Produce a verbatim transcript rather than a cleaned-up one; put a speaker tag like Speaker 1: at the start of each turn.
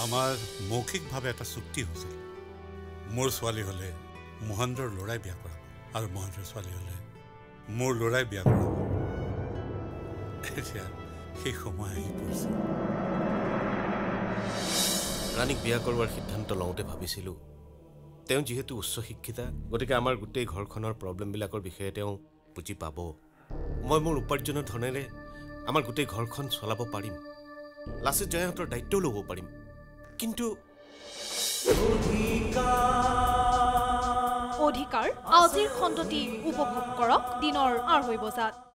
Speaker 1: আমাৰ মৌখিকভাৱে এটা চুক্তি হৈছিল মোৰ ছোৱালী হ'লে মহেন্দ্ৰৰ ল'ৰাই বিয়া কৰাব আৰু মহেন্দ্ৰৰ ছোৱালী হ'লে মোৰ ল'ৰাই বিয়া কৰাব এতিয়া সেই সময় আহি পৰিছে
Speaker 2: ৰাণীক বিয়া কৰোৱাৰ সিদ্ধান্ত লওঁতে ভাবিছিলোঁ তেওঁ যিহেতু উচ্চ শিক্ষিতা গতিকে আমাৰ গোটেই ঘৰখনৰ প্ৰব্লেমবিলাকৰ বিষয়ে তেওঁ বুজি পাব মই মোৰ উপাৰ্জনৰ ধনেৰে আমাৰ গোটেই ঘৰখন চলাব পাৰিম লাচিত জয়াহঁতৰ দায়িত্বও ল'ব পাৰিম কিন্তু
Speaker 3: অধিকাৰ আজিৰ খণ্ডটি উপভোগ কৰক দিনৰ আঢ়ৈ বজাত।